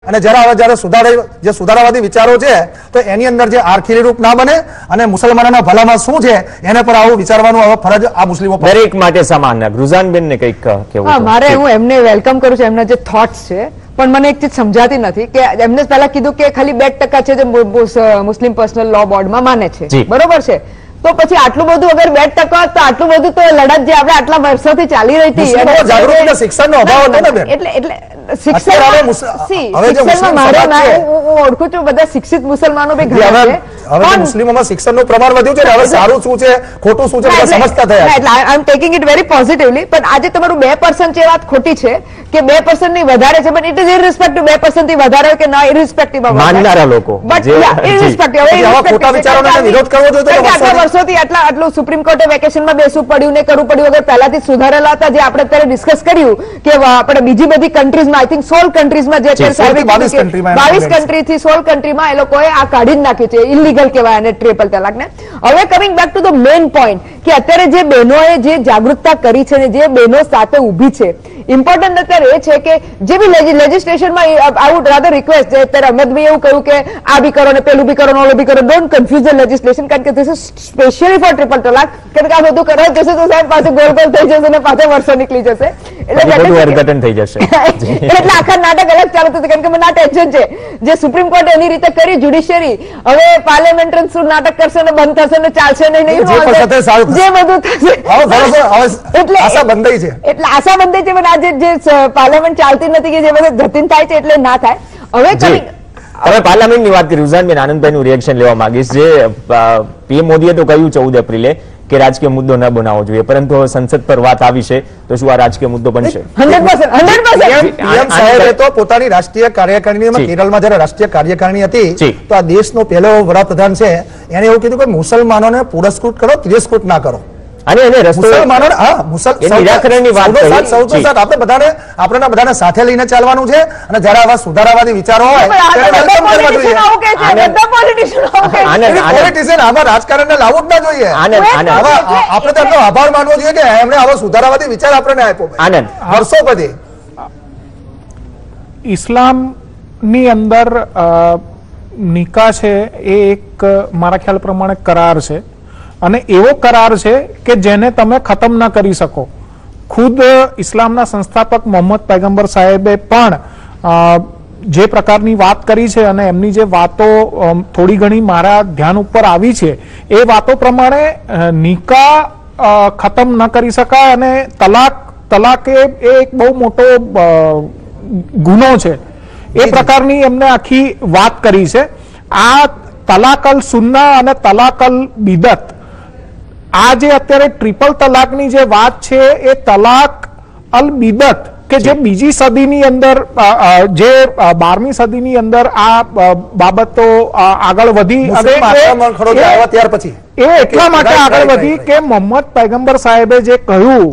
અને જ્યારે સુધારાવાદી વિચારો છે તો એની અંદર જે આરખીલી રૂપ ના બને અને મુસલમાનોના ભલામાં શું છે એને પર આવું વિચારવાનું હવે ફરજ આ મુસ્લિમો દરેક માટે સમાન. રુઝાનબેન ને કંઈક કેવું? હા, મારે હું એમને વેલકમ કરું છું, એમના જે થોટ્સ છે, પણ મને એક ચીજ સમજાતી નથી કે એમને પહેલા કીધું કે ખાલી 2% છે જે મુસ્લિમ પર્સનલ લો બોર્ડમાં માને છે, બરોબર છે? તો પછી આટલું બધું અગર 2% તો આટલું બધું તો લડત જે આપણે આટલા વર્ષોથી ચાલી રહી હતી, શિક્ષણનો અભાવ હતો ને બેન. એટલે શિક્ષણમાં મારે હું ઓળખું છું બધા શિક્ષિત મુસલમાનો બી ઘણા છે. હવે મુસ્લિમોમાં શિક્ષણનું પ્રમાણ વધ્યું છે ને, હવે સારું શું છે ખોટું શું છે બધા સમજતા થયા. એટલે I am taking it very positively. પણ આજે તમારું 2% છે વાત ખોટી છે કે 2% ની વધારે છે, પણ ઇટ ઇઝ ઇરરિસ્પેક્ટિવ 2% થી વધારે કે ના ઇરરિસ્પેક્ટિવ માનનારા લોકો, બટ ઇરરિસ્પેક્ટિવ ખોટા વિચારોનો વિરોધ કરવો જોઈએ. આટલા વર્ષોથી આટલું સુપ્રીમ કોર્ટે વેકેશનમાં બેસવું પડ્યું ને કરવું પડ્યું અગર પહેલાથી સુધારેલા હતા, જે આપણે અત્યારે ડિસ્કસ કર્યું કે આપણે બીજી બધી કન્ટ્રીઝમાં આઈ થિંક 16 કન્ટ્રીઝમાં જે 22 કન્ટ્રી થી 16 કન્ટ્રીમાં એ લોકોએ આ કાઢી જ નાખ્યું છે, ઇલીગલ કહેવાય અને ટ્રિપલ તલાક ને. હવે coming back to the main point કે અત્યારે જે બહેનોએ જે જાગૃતતા કરી છે ને જે બહેનો સાથે ઊભી છે, ઇમ્પોર્ટન્ટ અત્યારે એ છે કે જે બી લેજિસ્લેશનમાં આઈ વુડ રાધર રિક્વેસ્ટ, અત્યારે અહમદભાઈ એવું કહ્યું કે આ બી કરો ને પેલું બી કરો ને ઓલું બી કરો, ડોન્ટ કન્ફ્યુઝ ધ લેજિસ્લેશન, કારણ કે this is specially for triple talaq. કારણ કે આ બધું કરવા જશે તો સાહેબ પાછું ગોલ ગોલ થઈ જશે અને પાછા વર્ષો નીકળી જશે, એટલે થઈ જશે. એટલે આખા નાટક અલગ ચાલુ થશે. કારણ કે મને આ ટેન્શન છે જે સુપ્રીમ કોર્ટે એની રીતે કરી, જ્યુડિશિયરી હવે પાર્લામેન્ટરી શું નાટક કરશે ને બંધ થશે ને ચાલશે નહીં, જે બધું થશે એટલે આશા બંધાઈ છે. એટલે આશા બંધાઈ છે, પણ આજે જે પાર્લામેન્ટ ચાલતી નથી કે જે બધું જતીન થાય છે એટલે ના થાય. હવે પાર્લામેન્ટની વાત કરી, રુઝાનબેન આનંદભાઈ નું રિએક્શન લેવા માંગીશ. જે પીએમ મોદીએ તો કહ્યું 14 એપ્રિલે કે રાજકીય મુદ્દો ન બનાવવો જોઈએ, પરંતુ હવે સંસદ પર વાત આવી છે તો શું આ રાજકીય મુદ્દો બનશે? 100%. પીએમ સાહેબે તો પોતાની રાષ્ટ્રીય કાર્યકારિણીમાં કેરળમાં જ્યારે રાષ્ટ્રીય કાર્યકારિણી હતી તો આ દેશનો પહેલો વડાપ્રધાન છે, એને એવું કીધું કે મુસલમાનોને પુરસ્કૃત કરો, તિરસ્કૃત ના કરો. અને આપણે બધાને સાથે લઈને ચાલવાનું છે. અને જયારે આવા સુધારાવાદી વિચારો હોય પોલિટિશિયન આમાં રાજકારણને લાવવું જ ના જોઈએ. આપણે તો એમનો આભાર માનવો જોઈએ કે એમણે આવો સુધારાવાદી વિચાર આપણને આપ્યો. આનંદ વર્ષો પછી ઇસ્લામ ની અંદર નિકાહ છે એ એક મારા ખ્યાલ પ્રમાણે કરાર છે, અને એવો કરાર છે કે જેને તમે ખતમ ના કરી શકો. ખુદ ઇસ્લામના સંસ્થાપક મોહમ્મદ પૈગંબર સાહેબે પણ જે પ્રકારની વાત કરી છે અને એમની જે વાતો થોડી ઘણી મારા ધ્યાન ઉપર આવી છે એ વાતો પ્રમાણે નિકાહ ખતમ ન કરી શકાય અને તલાક એ એક બહુ મોટો ગુનો છે એ પ્રકારની એમને આખી વાત કરી છે. આ તલાક અલ સુન્ના અને તલાક અલ બિદત, આ જે અત્યારે ટ્રિપલ તલાકની જે વાત છે એ તલાક અલ બિદત કે જે બીજી સદીની અંદર જે 12મી સદીની અંદર આ બાબતો આગળ વધી અને ત્યાર પછી એ એટલા માટે આગળ વધી કે મોહમ્મદ પૈગંબર સાહેબે જે કહ્યું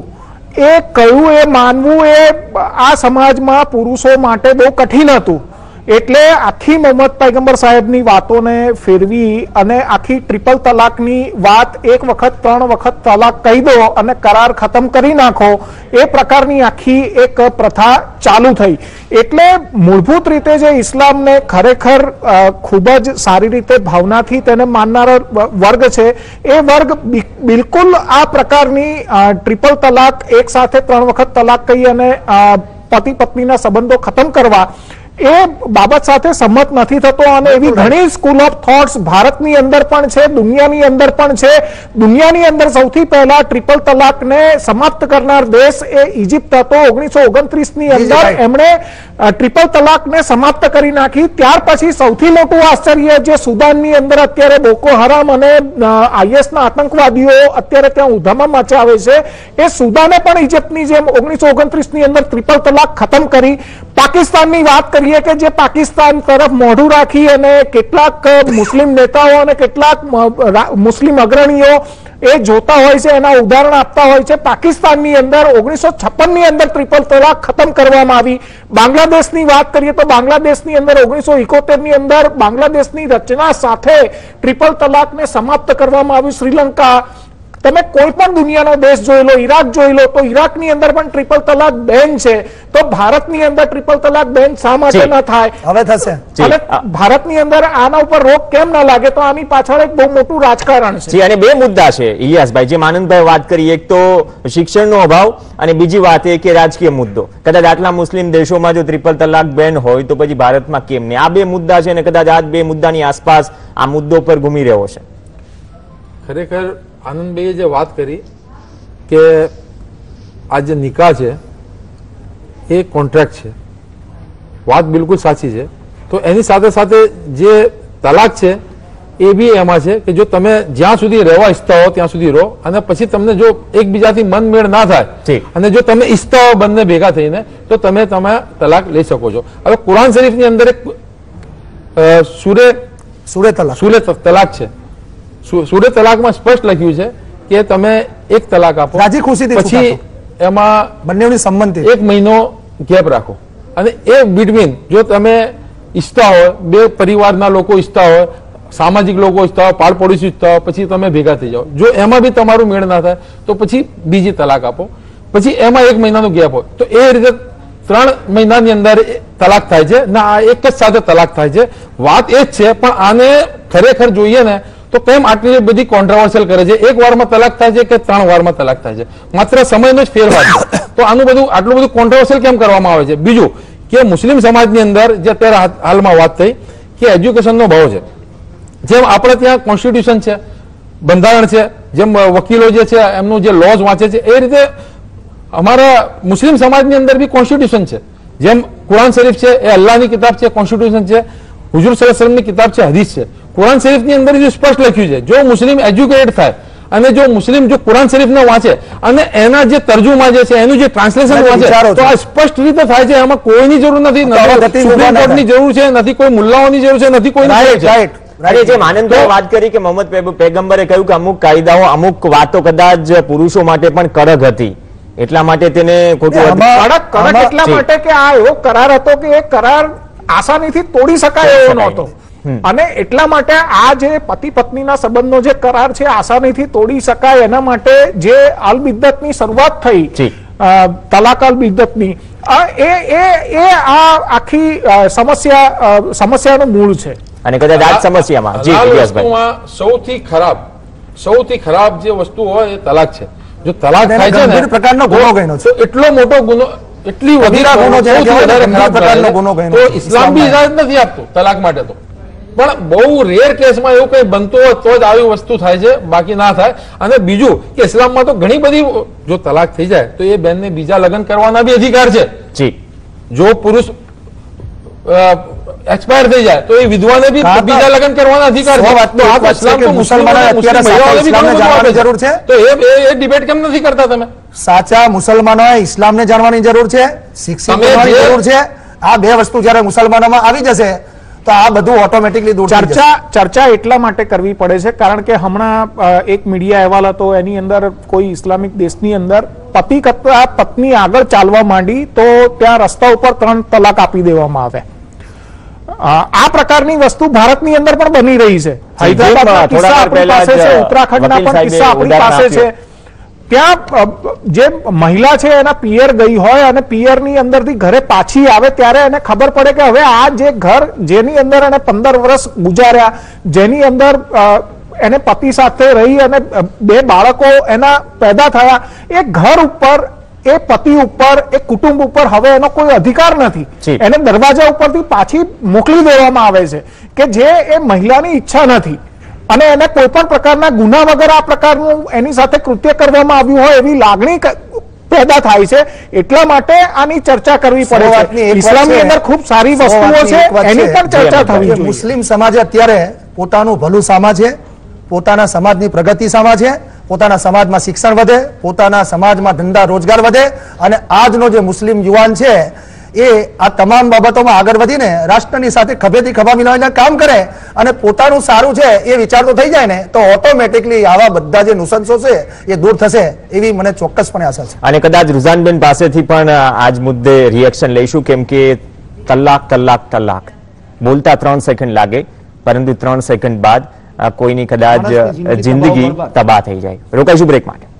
એ માનવું એ આ સમાજમાં પુરુષો માટે બહુ કઠિન હતું. એટલે આખી મોહમ્મદ પૈગંબર સાહેબની વાતોને ફેરવી અને આખી ટ્રિપલ તલાકની વાત એક વખત 3 વખત તલાક કહી દો અને કરાર ખતમ કરી નાખો, એ પ્રકારની આખી એક પ્રથા ચાલુ થઈ. એટલે મૂળભૂત રીતે જે ઇસ્લામને ખરેખર ખૂબ જ સારી રીતે ભાવનાથી તેને માનનારો વર્ગ છે એ વર્ગ બિલકુલ આ પ્રકારની ટ્રિપલ તલાક એક સાથે 3 વખત તલાક કહી અને પતિ પત્નીના સંબંધો ખતમ કરવા એ બાબત સાથે સંમત નથી થતો. અને એવી ઘણી સ્કૂલ ઓફ થોટ્સ ભારતની અંદર પણ છે, દુનિયાની અંદર પણ છે. દુનિયાની અંદર સૌથી પહેલા ટ્રિપલ તલાકને સમાપ્ત કરનાર દેશ એ ઇજિપ્ત હતો. 1929 ની અંદર એમણે ટ્રિપલ તલાકને સમાપ્ત કરી નાખી. ત્યાર પછી સૌથી મોટું આશ્ચર્ય જે સુદાનની અંદર અત્યારે બોકો હરામ અને આઈએસના આતંકવાદીઓ અત્યારે ત્યાં ઉધામા મચાવે છે, એ સુદાને પણ ઇજિપ્તની જેમ 1929 ની અંદર ટ્રિપલ તલાક ખતમ કરી. પાકિસ્તાનની વાત કરીએ કે જે પાકિસ્તાન તરફ મોઢું રાખી અને કેટલાક મુસ્લિમ નેતાઓ અને કેટલાક મુસ્લિમ અગ્રણીઓ એ જોતા હોય છે, એના ઉદાહરણ આપતા હોય છે. પાકિસ્તાનની અંદર 1956 ની અંદર ટ્રિપલ તલાક ખતમ કરવામાં આવી. બાંગ્લાદેશની વાત કરીએ તો બાંગ્લાદેશની અંદર 1971 ની અંદર બાંગ્લાદેશની રચના સાથે ટ્રિપલ તલાકને સમાપ્ત કરવામાં આવ્યું. શ્રીલંકા તમે કોઈ પણ દુનિયાનો દેશ જોઈ લો, ઈરાક જોઈ લો, તો ઈરાકની અંદર પણ ટ્રિપલ તલાક બેન છે. તો ભારતની અંદર ટ્રિપલ તલાક બેન શા માટે ન થાય? હવે થશે. અને ભારતની અંદર આના ઉપર રોક કેમ ન લાગે? તો આની પાછળ એક બહુ મોટું રાજકારણ છે. અને બે મુદ્દા છે ઇલિયાસભાઈ, જેમ આનંદભાઈ વાત કરી, એક તો શિક્ષણનો અભાવ અને બીજી વાત એ કે રાજકીય મુદ્દો. કદાચ આટલા મુસ્લિમ દેશોમાં જો ટ્રિપલ તલાક બેન હોય તો પછી ભારતમાં કેમ નહીં? આ બે મુદ્દા છે અને કદાચ આ બે મુદ્દાની આસપાસ આ મુદ્દો પર ઘૂમી રહ્યો છે. ખરેખર આનંદભાઈએ જે વાત કરી કે આ જે નિકાહ છે એ કોન્ટ્રાક્ટ છે, વાત બિલકુલ સાચી છે. તો એની સાથે સાથે જે તલાક છે એ બી એમાં છે કે જો તમે જ્યાં સુધી રહેવા ઈચ્છતા હો ત્યાં સુધી રહો, અને પછી તમને જો એકબીજાથી મન મેળ ના થાય અને જો તમે ઈચ્છતા હો બંને ભેગા થઈને, તો તમે તલાક લઈ શકો છો. હવે કુરાન શરીફની અંદર એક સૂરે તલાક છે. સૂરે તલાકમાં સ્પષ્ટ લખ્યું છે કે તમે એક તલાક આપો, રાજી ખુશીથી, પછી એમાં બંનેની સંમતિ, 1 મહિનો ગેપ રાખો, અને એ બિટવીન જો તમે ઈચ્છતા હોય, બે પરિવારના લોકો ઈચ્છતા હોય, સામાજિક લોકો ઈચ્છતા હોય, પાડ પડોશી ઈચ્છતા હોય, પછી તમે ભેગા થઈ જાઓ. જો એમાં બી તમારું મેળ ના થાય તો પછી બીજી તલાક આપો, પછી એમાં 1 મહિનાનો ગેપ હોય. તો એ રીતે 3 મહિનાની અંદર તલાક થાય છે ને આ એક જ સાથે તલાક થાય છે. વાત એ જ છે, પણ આને ખરેખર જોઈએ ને તો કેમ આટલી બધી કોન્ટ્રોવર્શિયલ કરે છે? 1 વારમાં તલાક થાય છે કે 3 વારમાં તલાક થાય છે? માત્ર સમયનો જ ફેરફાર છે. તો આનું બધું આટલું બધું કોન્ટ્રોવર્શિયલ કેમ કરવામાં આવે છે? બીજું કે મુસ્લિમ સમાજની અંદર જે અત્યારે હાલમાં વાત થઈ કે એજ્યુકેશનનો ભાવ છે. જેમ આપણે ત્યાં કોન્સ્ટિટ્યુશન છે, બંધારણ છે, જેમ વકીલો જે છે એમનું જે લોઝ વાંચે છે, એ રીતે અમારા મુસ્લિમ સમાજની અંદર બી કોન્સ્ટિટ્યુશન છે. જેમ કુરાન શરીફ છે એ અલ્લાહની કિતાબ છે, કોન્સ્ટિટ્યુશન છે. હુજુર સલ્લલ્લાહુ અલૈહિ વસલ્લમની કિતાબ છે, હદીસ છે. કુરાન શરીફની અંદર જે સ્પષ્ટ લખ્યું છે, જો મુસ્લિમ એજ્યુકેટેડ થાય અને જો મુસ્લિમ જો કુરાન શરીફને વાંચે અને એના જે તર્જુમા જે છે, એનું જે ટ્રાન્સલેશન વાંચે, તો આ સ્પષ્ટ રીતે થાય છે. એમાં કોઈની જરૂર નથી, સુપ્રીમ કોર્ટની જરૂર છે, નથી કોઈ મુલ્લાઓની જરૂર છે, નથી કોઈ. જેમ આનંદભાઈ વાત કરી કે મોહમ્મદ પૈગંબરે કહ્યું કે અમુક કાયદાઓ, અમુક વાતો કદાચ પુરુષો માટે પણ કડક હતી, એટલા માટે તેને ખોટું કડક એટલા માટે કે આ એવો કરાર હતો કે એ કરાર આસાનીથી તોડી શકાય એવો નહોતો. અને એટલા માટે આ જે પતિ પત્નીના સંબંધનો જે કરાર છે આસાનીથી તોડી શકાય, એના માટે જે અલ બિદ્દતની શરૂઆત થઈ, તલાક અલ બિદ્દતની, એ આ આખી સમસ્યાનું મૂળ છે. અને કદાચ આ સમસ્યામાં સૌથી ખરાબ જે વસ્તુ હોય એ તલાક છે. જો તલાક થાય છે ને પ્રકારનો ગુનો ગણ્યો છે, એટલો મોટો ગુનો, એટલી વધારે ગુનો તો ઇસ્લામ બી ઇજાઝત નથી આપતું તલાક માટે. તો પણ બહુ રેર કેસમાં એવું કઈ બનતું હોય તો જ આવી વસ્તુ થાય છે, બાકી ના થાય. અને બીજું કે ઇસ્લામમાં તો ઘણી બધી, જો તલાક થઈ જાય તો એ બેનને બીજા લગ્ન કરવાના બી અધિકાર છે. જો પુરુષ એક્સપાયર થઈ જાય તો એ વિધવાને બી બીજા લગ્ન કરવાના અધિકાર છે. તો એ ડિબેટ કેમ નથી કરતા તમે? સાચા મુસલમાનોએ ઇસ્લામને જાણવાની જરૂર છે, શિક્ષિત થવાની જરૂર છે. આ બે વસ્તુ જ્યારે મુસલમાનોમાં આવી જશે તો આ બધું ઓટોમેટિકલી દૂર થઈ જશે. ચર્ચા એટલા માટે કરવી પડે છે કારણ કે હમણાં એક મીડિયા અહેવાલ હતો, એની અંદર કોઈ ઇસ્લામિક દેશની અંદર પતિ કરતા પત્ની આગળ ચાલવા માંડી તો ત્યાં રસ્તા ઉપર 3 તલાક આપી દેવામાં આવે. આ પ્રકારની વસ્તુ ભારતની અંદર પણ બની રહી છે. હૈદરાબાદના કિસ્સા આપણી પાસે છે, ઉત્તરાખંડના પણ કિસ્સા આપણી પાસે છે. ત્યાં જે મહિલા છે એના પિયર ગઈ હોય અને પિયરની અંદરથી ઘરે પાછી આવે ત્યારે એને ખબર પડે કે હવે આ જે ઘર જેની અંદર એને 15 વર્ષ ગુજાર્યા, જેની અંદર એને પતિ સાથે રહી અને 2 બાળકો એના પેદા થયા, એ ઘર ઉપર, એ પતિ ઉપર, એ કુટુંબ ઉપર હવે એનો કોઈ અધિકાર નથી. એને દરવાજા ઉપરથી પાછી મોકલી દેવામાં આવે છે કે જે એ મહિલાની ઈચ્છા નથી અને એને કોઈ પણ પ્રકારના ગુના વગર આ પ્રકારનું એની સાથે કૃત્ય કરવામાં આવ્યું હોય એવી લાગણી પેદા થાય છે. એટલા માટે આની ચર્ચા કરવી પડે છે. ઇસ્લામની અંદર ખૂબ સારી વસ્તુઓ છે, એની પણ ચર્ચા થવી જોઈએ. મુસ્લિમ સમાજે અત્યારે પોતાનું ભલું સામા છે, પોતાના સમાજની પ્રગતિ સામા છે, પોતાના સમાજમાં શિક્ષણ વધે, પોતાના સમાજમાં ધંધા રોજગાર વધે, અને આજનો જે મુસ્લિમ યુવાન છે એ આ તમામ બાબતોમાં આગળ વધીને રાષ્ટ્રની સાથે ખભેથી ખભા મિલાવીને કામ કરે અને પોતાનું સારું છે એ વિચારતો થઈ જાય ને તો ઓટોમેટિકલી આવા બધા જે નુસંસો છે એ દૂર થશે એવી મને ચોક્કસપણે આશા છે. અને કદાચ રુઝાનબેન પાસેથી પણ આજ મુદ્દે રિએક્શન લઈશું, કેમ કે તલાક તલાક તલાક બોલતા 3 સેકન્ડ લાગે, પરંતુ 3 સેકન્ડ બાદ કોઈની કદાચ જિંદગી તબાહ થઈ જાય. રોકાઈશું બ્રેક માટે.